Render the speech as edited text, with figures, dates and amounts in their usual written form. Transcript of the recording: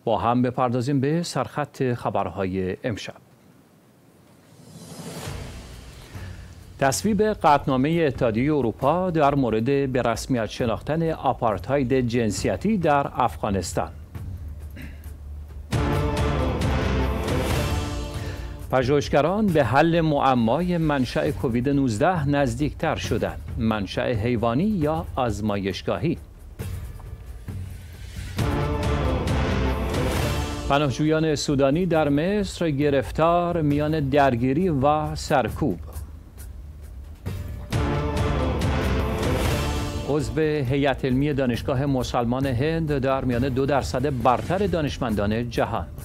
با هم بپردازیم به سرخط خبرهای امشب. تصویب قطعنامه اتحادیه اروپا در مورد به رسمیت شناختن آپارتاید جنسیتی در افغانستان. پژوهشگران به حل معمای منشأ کووید 19 نزدیکتر شدند. منشأ حیوانی یا آزمایشگاهی؟ پناهجویان سودانی در مصر گرفتار میان درگیری و سرکوب. عضو هیئت علمی دانشگاه مسلمان هند در میان 2% برتر دانشمندان جهان.